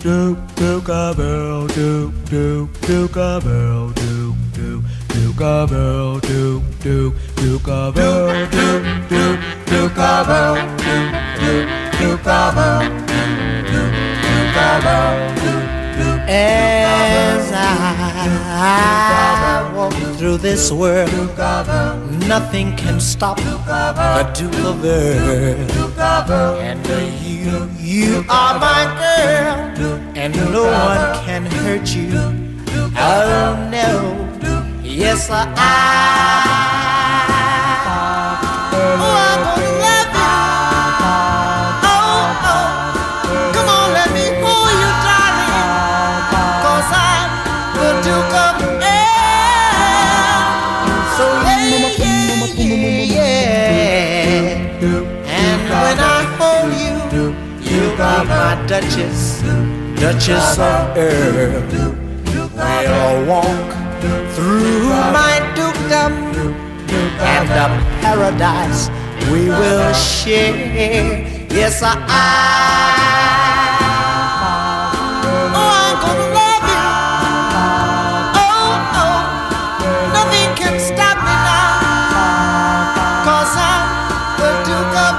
do do cowbell do do do cowbell do do do cowbell do do do cowbell do do do cowbell do do do cowbell do do do cowbell do do. As I walk through this world, nothing can stop a do-lover. And you are my girl, and no one can hurt you. Oh no, yes I my Duchess, Duchess of Earl. We'll walk through my dukedom, and a paradise we will share. Yes, I'm gonna love you. Oh, oh, nothing can stop me now, 'cause I'm the Duke of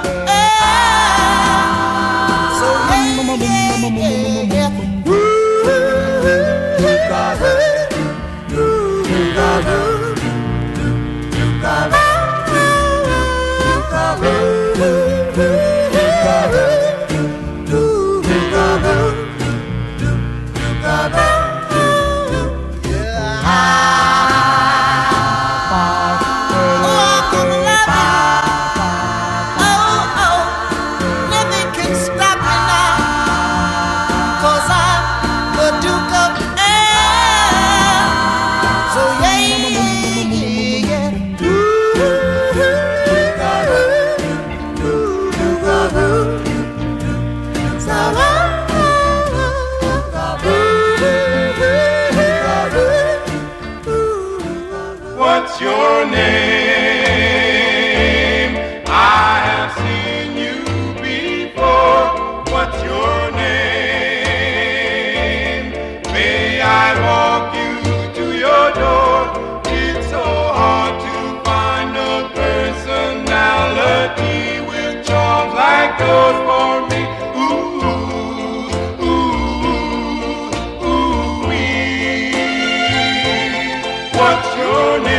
What's your name? I have seen you before. What's your name? May I walk you to your door? It's so hard to find a personality with charms like yours for me. Ooh, ooh, ooh, wee. What's your name?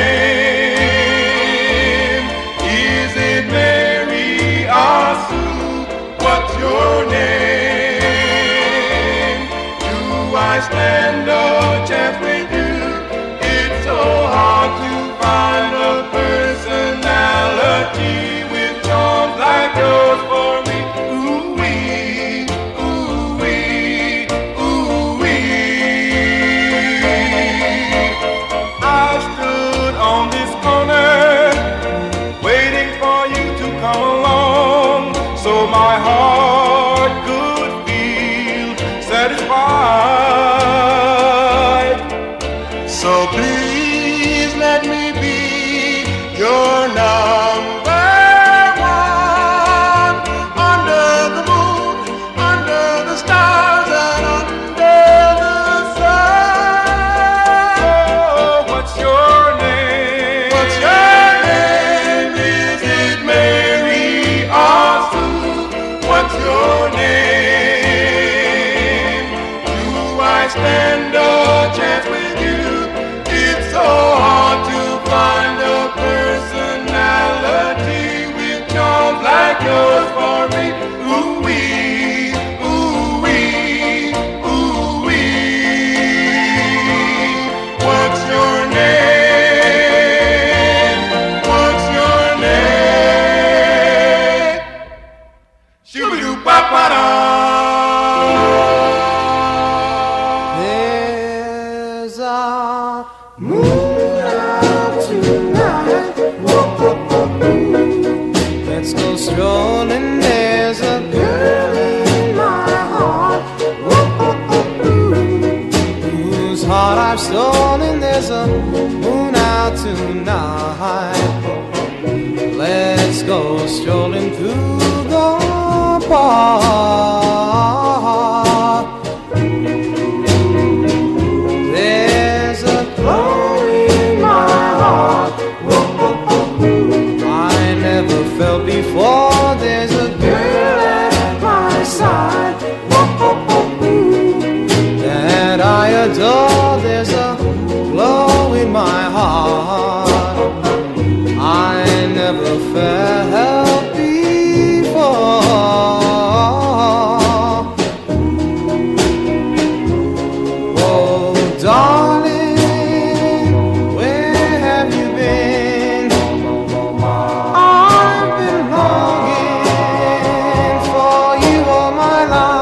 I stand a chance with you. It's so hard to find a personality with charms like yours for me. Ooh wee, ooh wee, ooh wee. I stood on this corner waiting for you to come along, so my heart could feel satisfied. So please let me be your number one. Under the moon, under the stars, and under the sun. Oh, what's your name? What's your name? Is it Mary or Sue? What's your name? Do I stand a chance with you? It's so hard to find a personality with charms like yours for me. Ooh wee, ooh wee, ooh wee. What's your name? What's your name? Shoo-ba-doo-ba-ba-da. There's a moon out tonight. Let's go strolling. There's a girl in my heart whose heart I've stolen. There's a moon out tonight. Let's go strolling through the park. adore, there's a glow in my heart I never felt before. Oh, darling, where have you been? I've been longing for you all my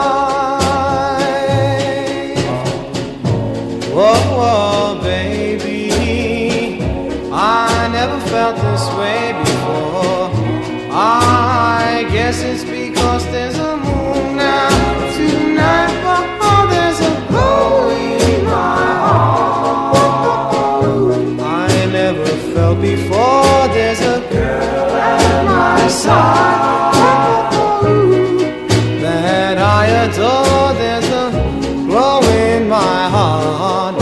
life. Whoa, whoa, baby, I never felt this way before. I guess it's because there's a moon now tonight. Oh, there's a glow in my heart I never felt before. There's a girl at my side that I adore. There's a glow in my heart.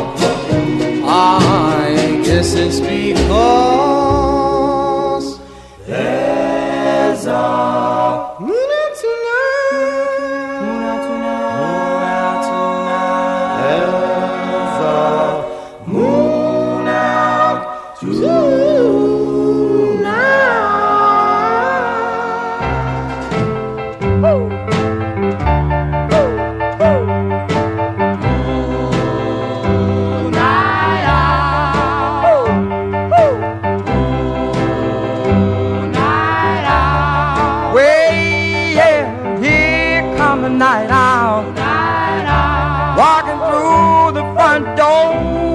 I guess it's because there's a moon out tonight. Moon out tonight. There's a moon out tonight. Night owl, walking through the front door.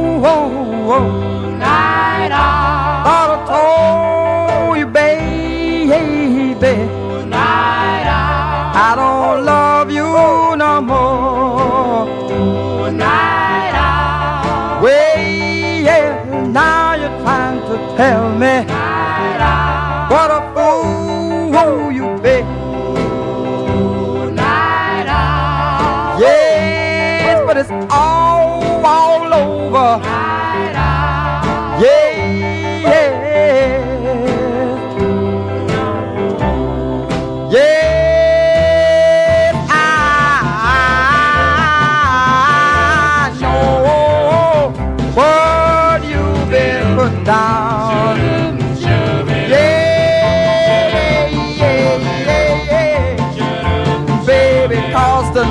Night owl, thought I told you, baby. Night owl, I don't love you no more. Night owl, well, now you're trying to tell me what a fool you be. Yes, but it's all over. Yeah, yes, I know what you've been putting down. Yeah, baby, cause the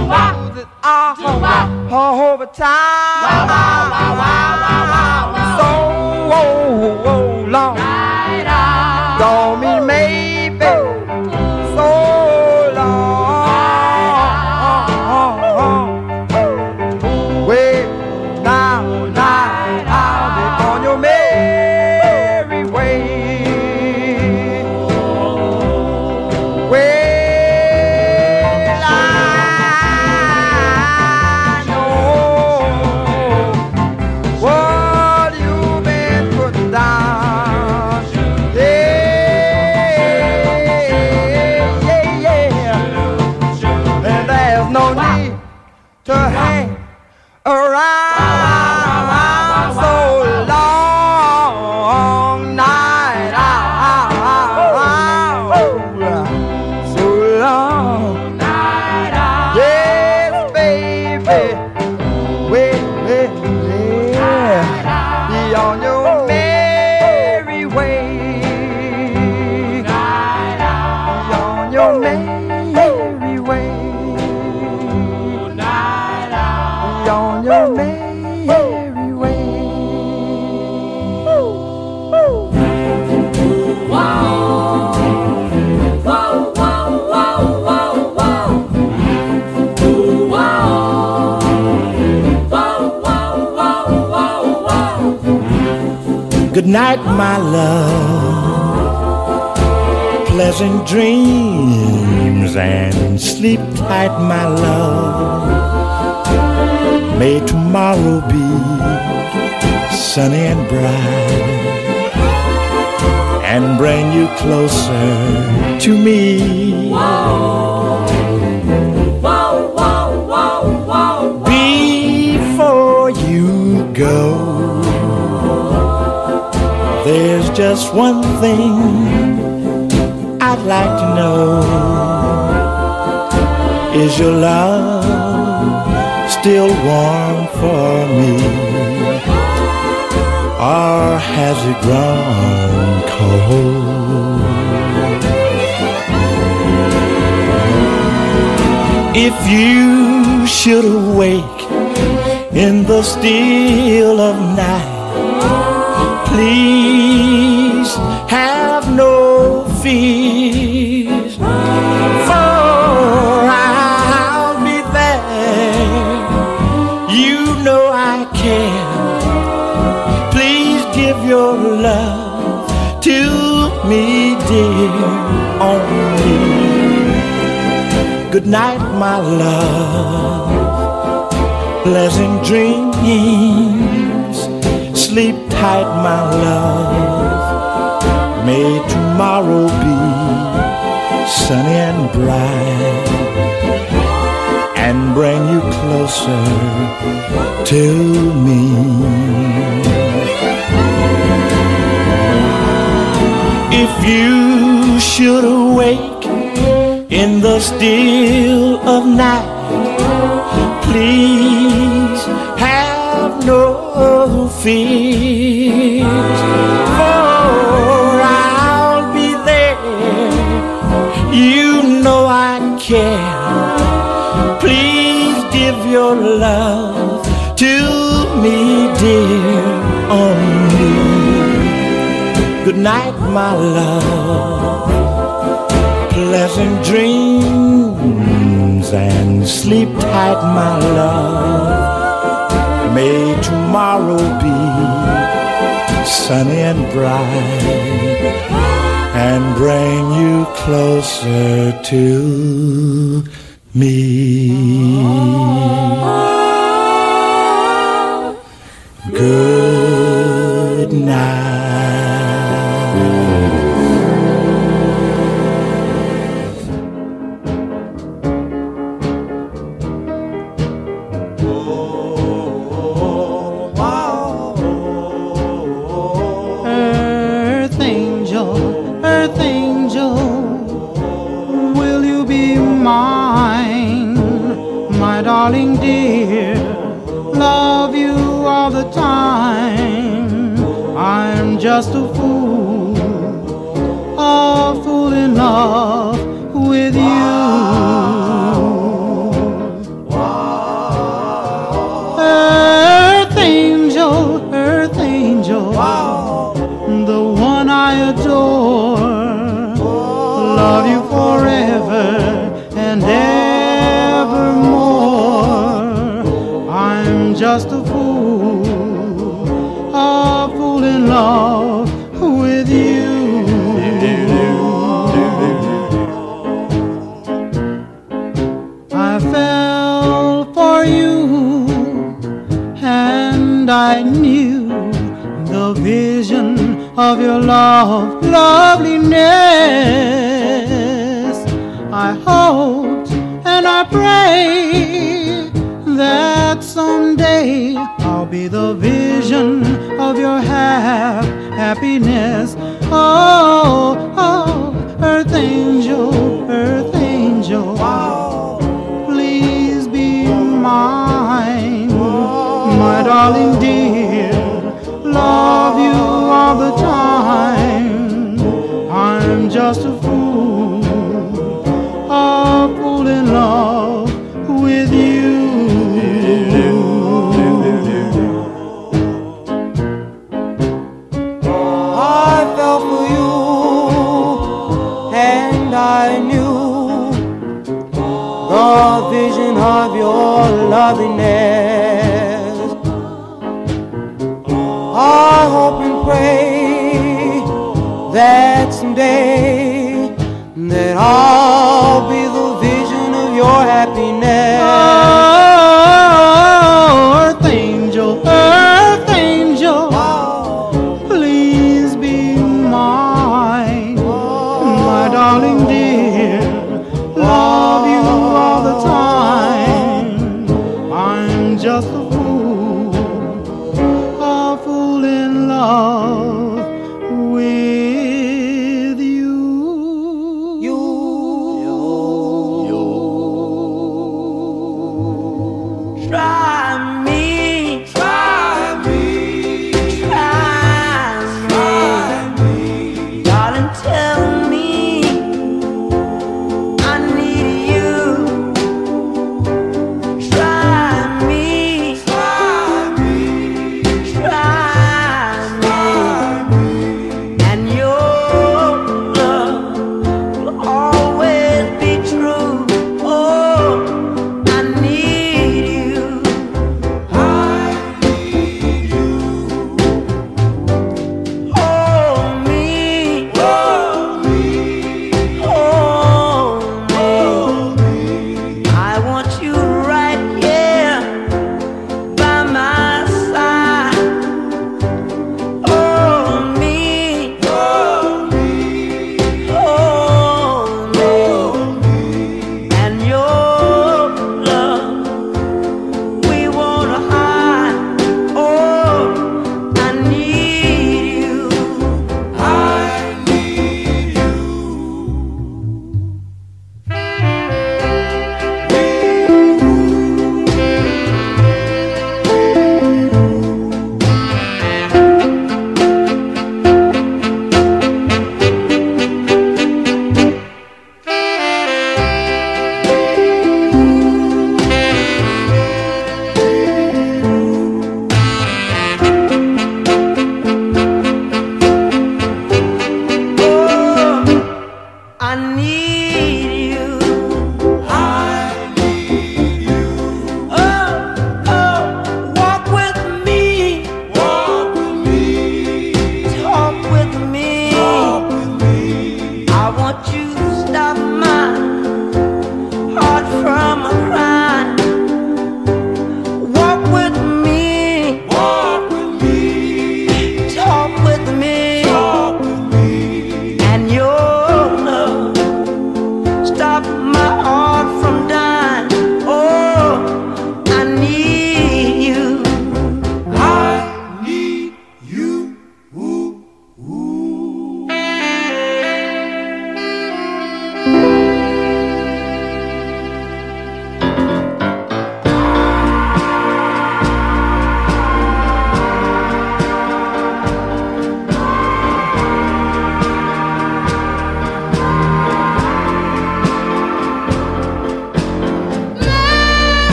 over time, so long, don't mean maybe so long. Well, now I'll be on your merry way. To hang around so long, night owl, so long, night owl. Yes, baby, wait, be on your merry way, be on your merry way. On your merry way. Wow. Wow, wow, wow, wow, wow. Wow. Wow, wow, wow, wow, wow. Good night, my love. Pleasant dreams and sleep tight, my love. May tomorrow be sunny and bright and bring you closer to me. Wow. Wow, wow, wow, wow. Before you go, there's just one thing I'd like to know. Is your love still warm for me, or has it grown cold? If you should awake in the still of night, please have no fears, for I'll be there. You know I care. Please give your love to me, dear, only. Good night, my love. Pleasant dreams. Sleep tight, my love. May tomorrow be sunny and bright, and bring you closer to me. If you should awake in the still of night, please have no fears, for I'll be there. You know I care. Please give your love to me, dear, only. Good night, my love. Pleasant dreams and sleep tight, my love. May tomorrow be sunny and bright, and bring you closer to me. Good night. Darling dear, love you all the time. I'm just a fool in love with you. Earth angel, the one I adore. Love you forever and evermore. I'm just a fool in love with you. I fell for you, and I knew the vision of your loveliness. I hoped and I prayed that someday I'll be the vision of your happiness. Oh, earth angel, please be mine, my darling dear. Love you all the time. I'm just a fool in love with you. I fell for you, and I knew the vision of your loveliness. I hope and pray that someday that I'll be the vision of your happiness. Earth angel, please be mine, my darling dear. Love you all the time. I'm just a fool in love with you.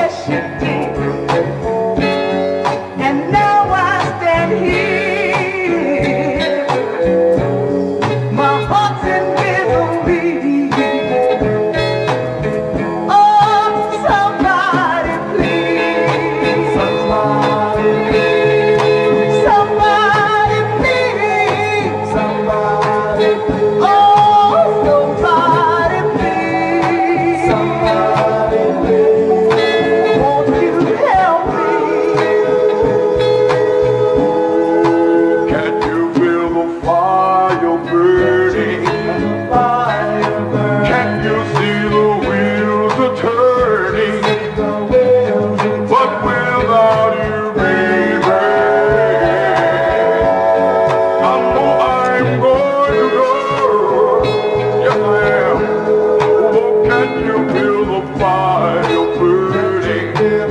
yes you did. And now I stand here, my heart's in misery. Oh, somebody please, somebody please, somebody please, somebody please. Oh, somebody please, somebody please. Won't you help me? Can you feel the fire burning? Can you see the wheels are turning? But without you, baby, I know I'm going to go. Yes, I am. Oh, can you feel the fire burning?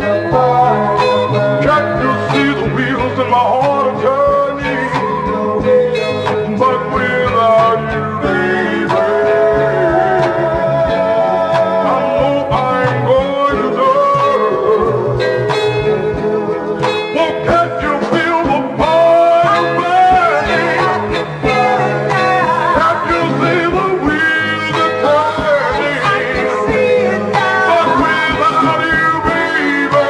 Can you see the wheels in my heart are turning? But without you, baby, I know I'm going to go. Oh, can't you feel the fire burning? Can't you see the wheels are turning? But without you, baby,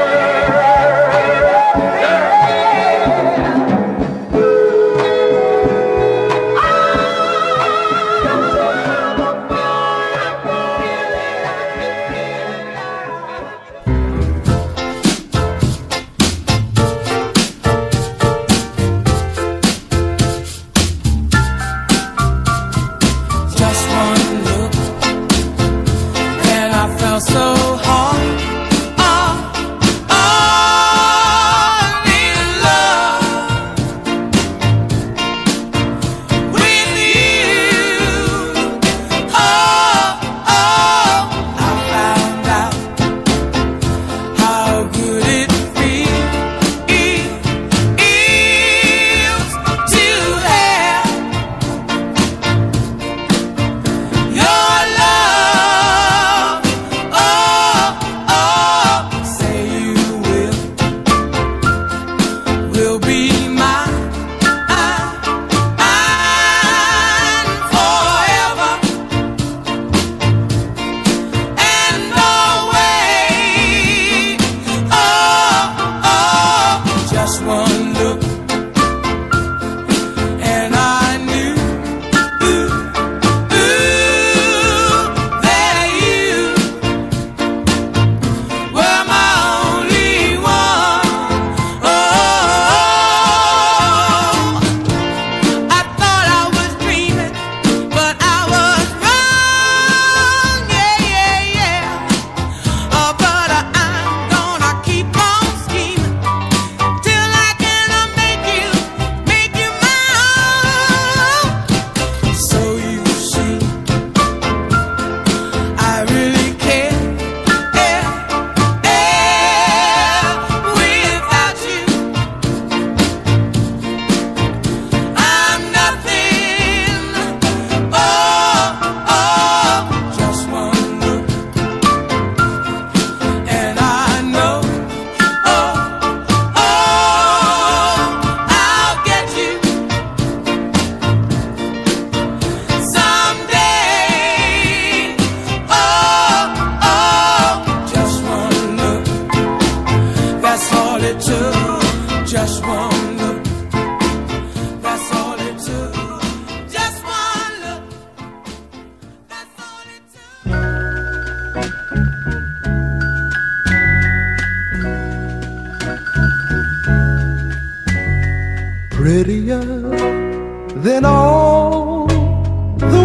Just one look, and I felt so hard. In love with you. I found out how good it feels to have your love. Say you will be mine forever and always. Just one look, and I knew that you were my only one. I thought I was dreaming, but I was wrong. But I'm gonna keep on scheming till I can make you my own. So you see, I really care without you. I'm nothing. Just one look, and I know. I'll get you someday. Just one look, that's all it took. Just one look, that's all it took. Just one look, that's all it took. Prettier than all the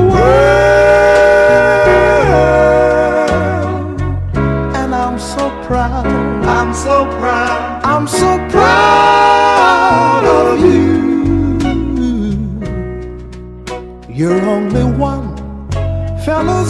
world, and I'm so proud, I'm so proud, I'm so proud of you. You're only one fella's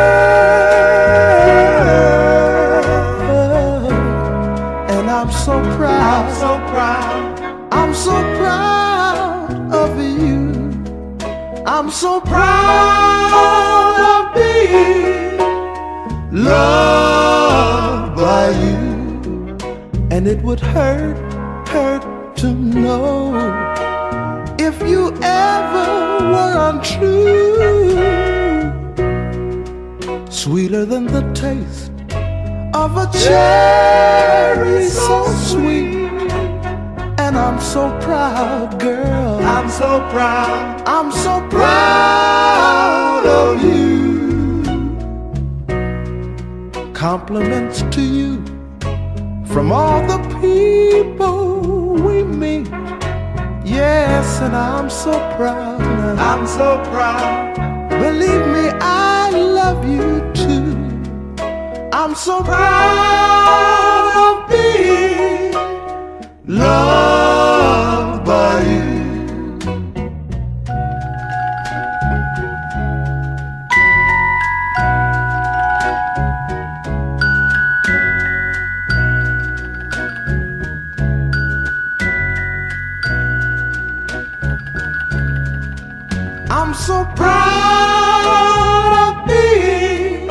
girl, and I'm so proud, so proud, I'm so proud of you. I'm so proud of being loved by you. And it would hurt to know if you ever were untrue. Sweeter than the taste of a cherry, so sweet. And I'm so proud, girl. I'm so proud. I'm so proud of you. Compliments to you from all the people we meet. Yes, and I'm so proud. I'm so proud. Believe me, I love you too. I'm so proud of being loved by you. I'm so proud of being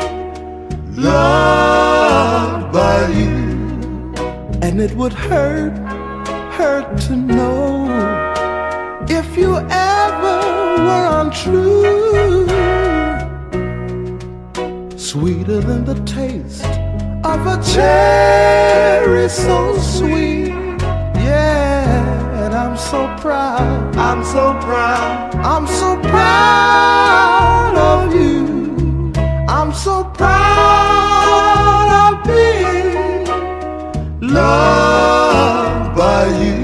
loved by you. And it would hurt to know if you ever were untrue. Sweeter than the taste of a cherry, so sweet. Yeah, and I'm so proud. I'm so proud. I'm so proud of you. I'm so proud of being loved by you.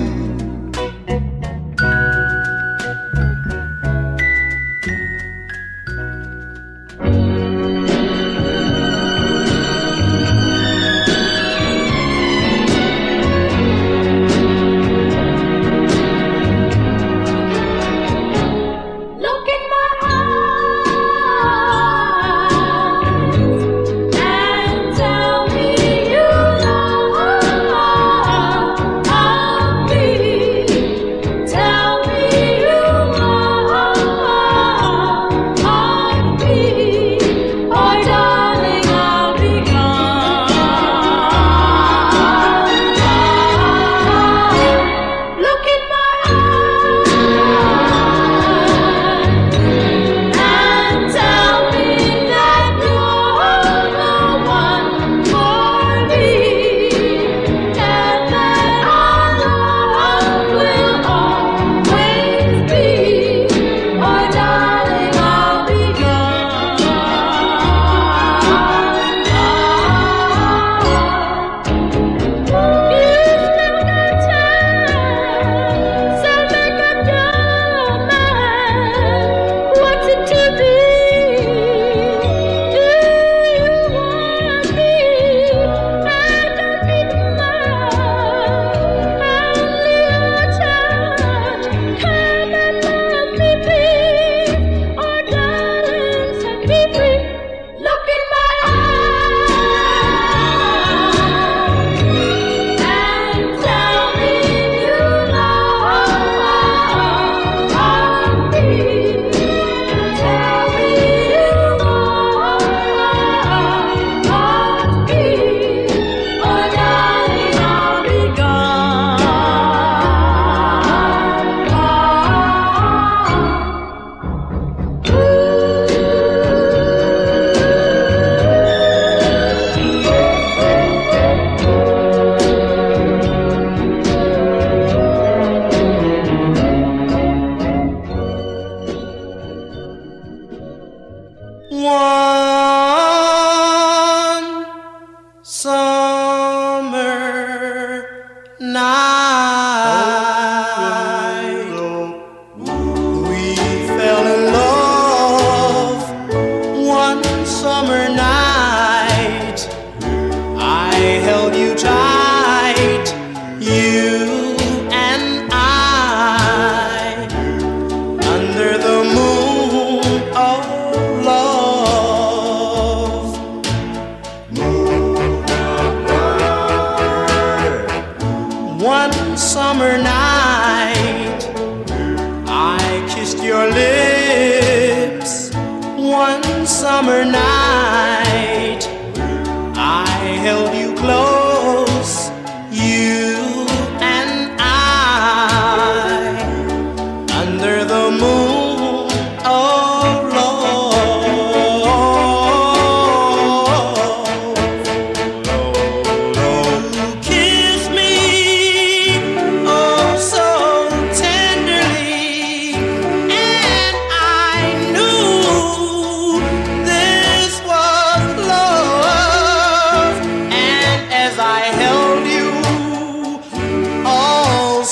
Summer night, I held you close, you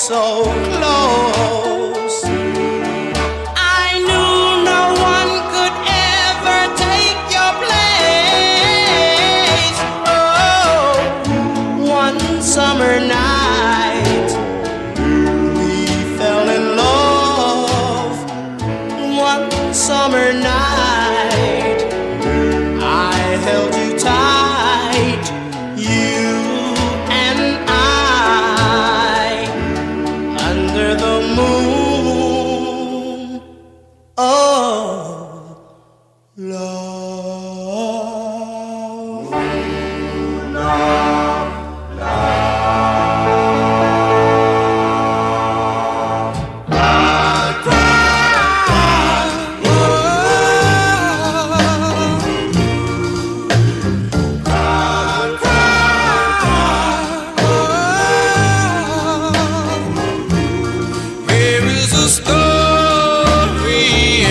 so close. I knew no one could ever take your place. Oh, one summer night we fell in love. One summer night I held you tight, you and I, under the moon of love. There is a story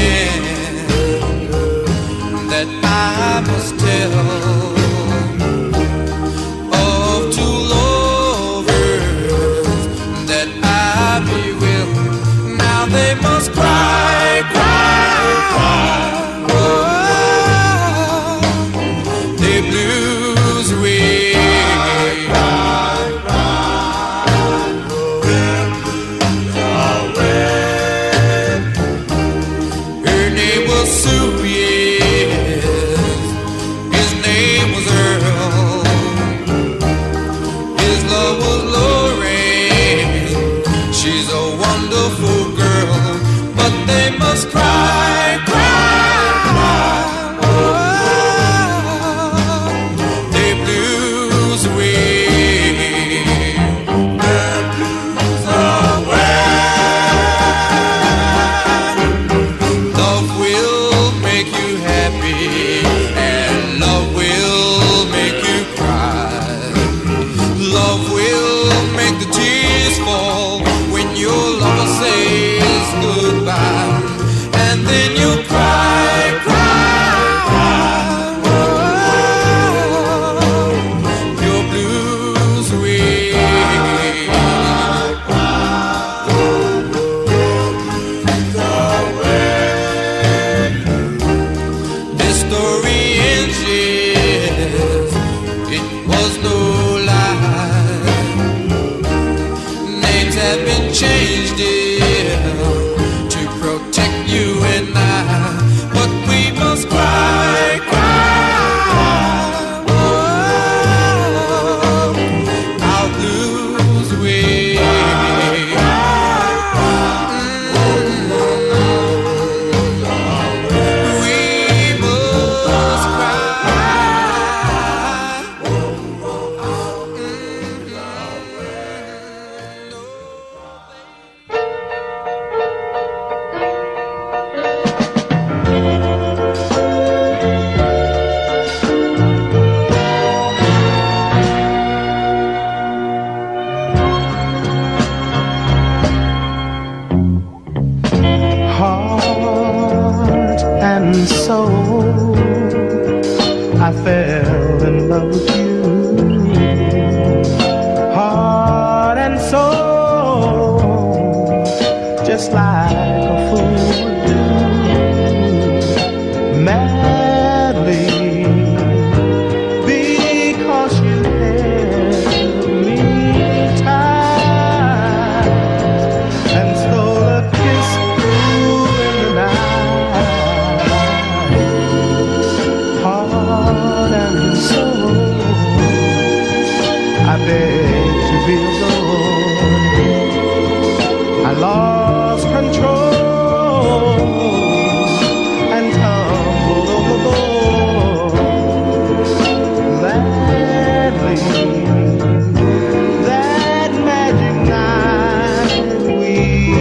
that I must tell of two lovers that I be will. Now they must cry, cry, cry. Oh, their blues away. Her name was Sue, yes. His name was Earl. His love was Lorraine. She's a wonderful girl, but they must cry, cry, cry. Oh, they blues away. Their blues away. Love will make you happy, and love will make you cry. Love will make the tears fall when your lover says goodbye, and then you'll cry, cry, cry. Oh, your blues away. This story ends, yes, it was no lie. Names have been changed, dear, to protect you and I. But we must cry, cry. Oh, our blues away. We must Heart and soul, I fell in love with you. Heart and soul, just like a fool would do. Madly, because you held me tight and stole a kiss in the night. Heart and soul, I beg to be alone. I lost control and tumbled overboard. Gladly, that magic night we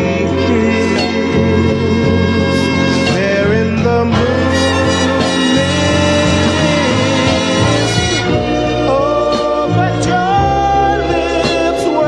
kissed there in the moonlit. Oh, but your lips were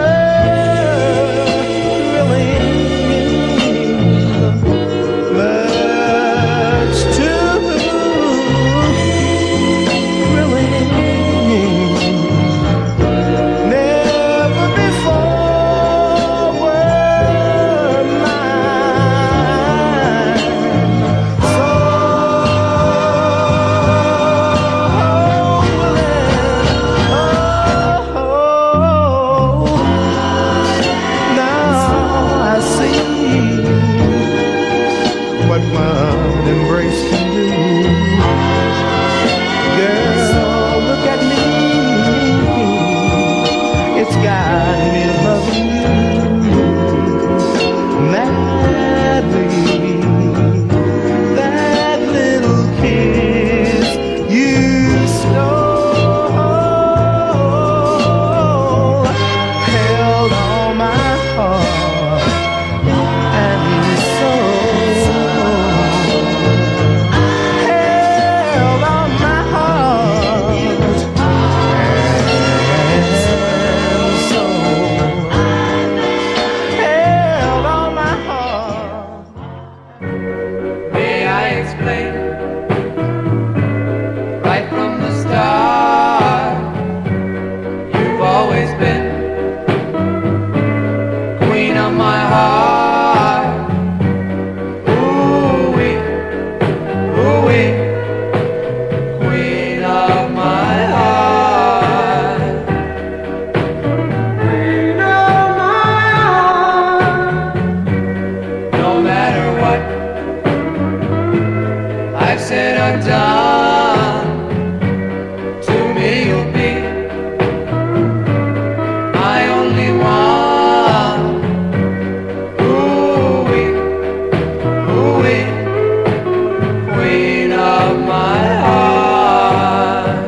embrace can do. Girl, look at me. It's got me loving you madly. That little kiss you stole held all my heart and soul. Held all my heart and soul. Held all my heart. May I explain? Right from the start, you've always been queen of my heart. Ooh-wee, ooh-wee, queen of my heart. Queen of my heart. No matter what I've said or done, to me you'll be my only one. Ooh-wee, ooh-wee, queen of my heart.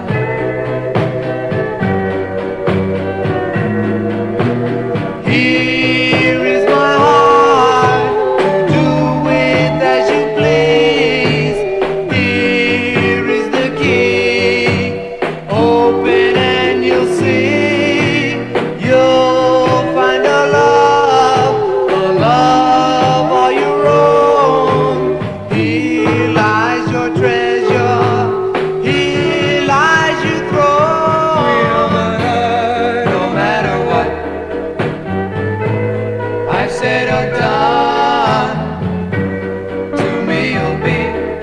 Here is my heart, do with as you please. Here is the key, open and you'll see. You'll find a love all your own. Here lies your treasure, here lies your throne. No matter what I've said or done, to me you'll be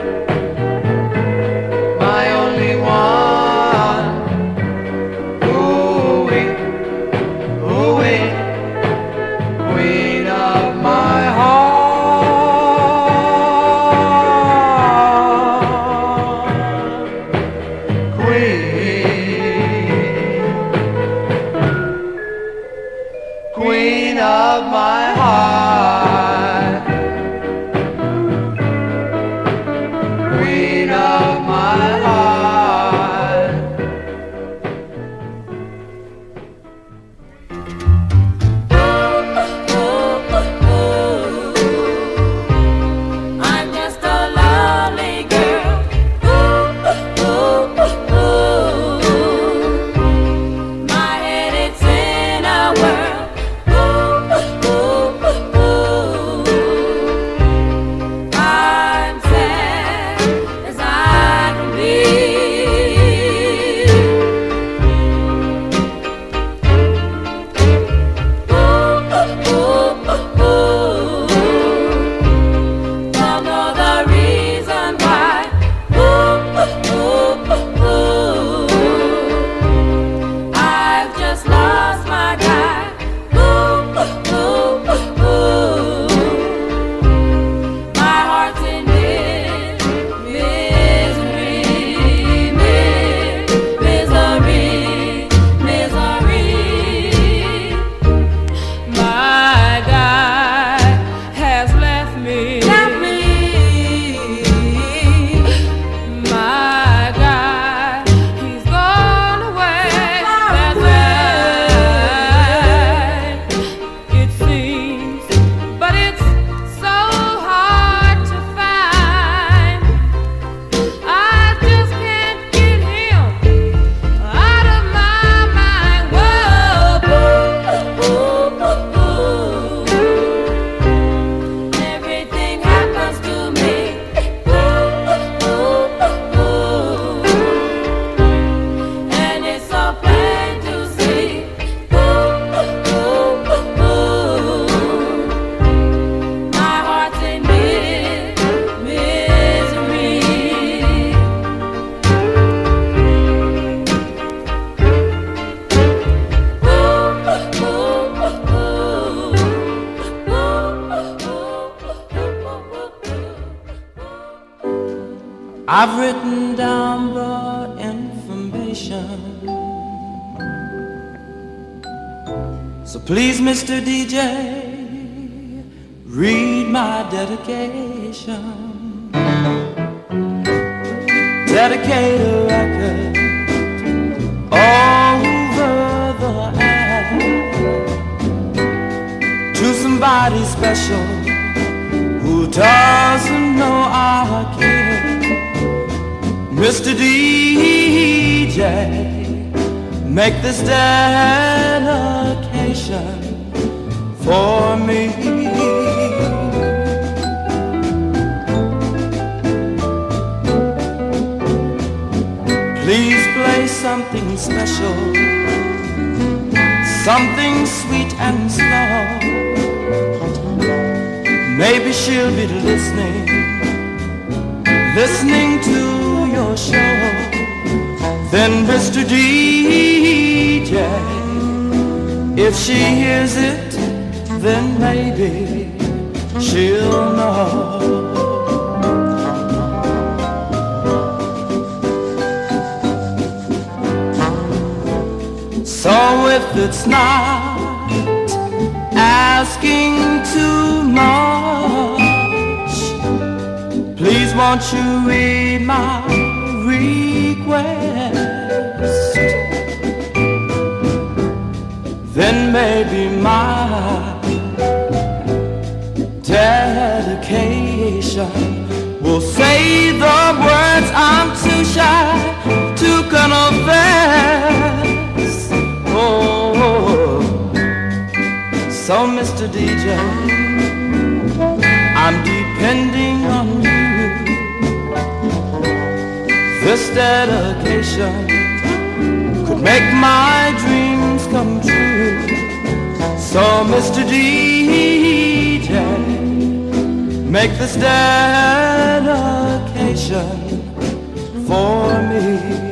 my only one. Ooh-wee, ooh-wee, queen of my heart. Queen of my heart. Queen of my heart. I'm just a lonely girl. My head it's in a whirl. I'm sad as I can be. I've written down the information. So please, Mr. DJ, read my dedication. Dedicate a record over the air to somebody special who doesn't know I care. Mr. DJ, make this dedication for me. Please play something special, something sweet and slow. Maybe she'll be listening to your show. Then Mr. DJ, if she hears it, then maybe she'll know. So if it's not asking too much, please won't you read my request? Then maybe my dedication will say the words I'm too shy to confess. Oh, so Mr. DJ, I'm depending on you. This dedication could make my dreams come true. So Mr. DJ, make this dedication for me.